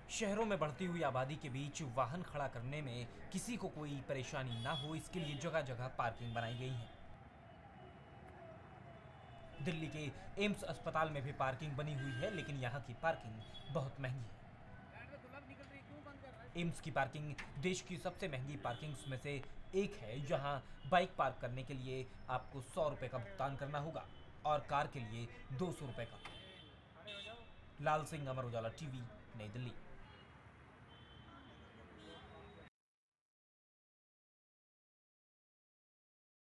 शहरों में बढ़ती हुई आबादी के बीच वाहन खड़ा करने में किसी को कोई परेशानी ना हो, इसके लिए जगह जगह पार्किंग बनाई गई है। दिल्ली के एम्स अस्पताल में भी पार्किंग बनी हुई है, लेकिन यहाँ की पार्किंग बहुत महंगी है। एम्स की पार्किंग देश की सबसे महंगी पार्किंग्स में से एक है। यहाँ बाइक पार्क करने के लिए आपको 100 रुपये का भुगतान करना होगा और कार के लिए 200 रुपये का। लाल सिंह, अमर उजाला टीवी, नई दिल्ली।